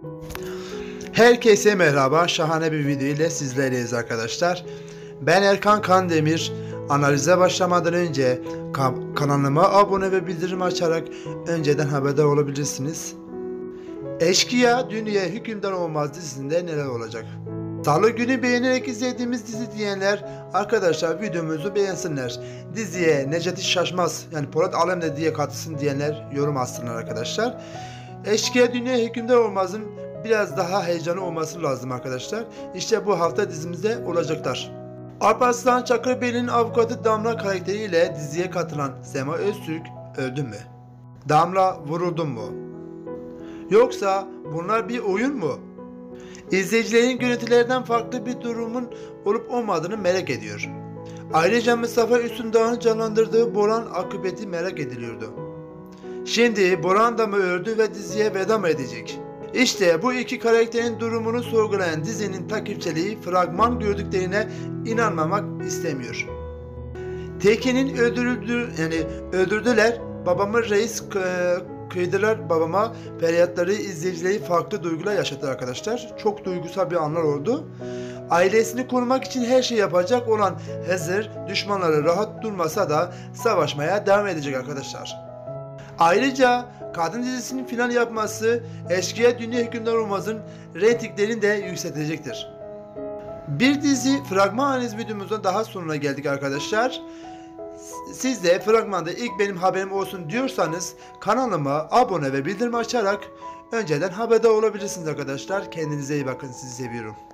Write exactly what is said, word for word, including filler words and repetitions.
Herkese merhaba, şahane bir video ile sizlerleyiz arkadaşlar. Ben Erkan Kandemir. Analize başlamadan önce kanalıma abone ve bildirim açarak önceden haberdar olabilirsiniz. Eşkıya Dünya Hükümdar Olmaz dizisinde neler olacak? Salı günü beğenerek izlediğimiz dizi diyenler arkadaşlar videomuzu beğensinler. Diziye Necati Şaşmaz yani Polat Alemdar diye katılsın diyenler yorum atsınlar arkadaşlar. Eşkıya Dünya Hükümdar Olmaz'ın biraz daha heyecanı olması lazım arkadaşlar. İşte bu hafta dizimizde olacaklar. Alparslan Çakırbeyli'nin avukatı Damla karakteriyle diziye katılan Sema Öztürk öldü mü? Damla vuruldu mu? Yoksa bunlar bir oyun mu? İzleyicilerin görüntülerden farklı bir durumun olup olmadığını merak ediyor. Ayrıca Mustafa Üstündağ'ın canlandırdığı Boran akıbeti merak ediliyordu. Şimdi Boran da mı öldü ve diziye veda mı edecek? İşte bu iki karakterin durumunu sorgulayan dizinin takipçiliği fragman gördüklerine inanmamak istemiyor. Tekin'in öldürüldü yani öldürdüler, babamı reis kıydılar babama feryatları izleyicileri farklı duygular yaşattı arkadaşlar. Çok duygusal bir anlar oldu. Ailesini korumak için her şey yapacak olan Hızır düşmanları rahat durmasa da savaşmaya devam edecek arkadaşlar. Ayrıca kadın dizisinin final yapması Eşkıya Dünya Hükümdar Olmaz'ın reytinglerini de yükseltecektir. Bir dizi fragman analiz videomuzda daha sonuna geldik arkadaşlar. Siz de fragmanda ilk benim haberim olsun diyorsanız kanalıma abone ve bildirim açarak önceden haberdar olabilirsiniz arkadaşlar. Kendinize iyi bakın, sizi seviyorum.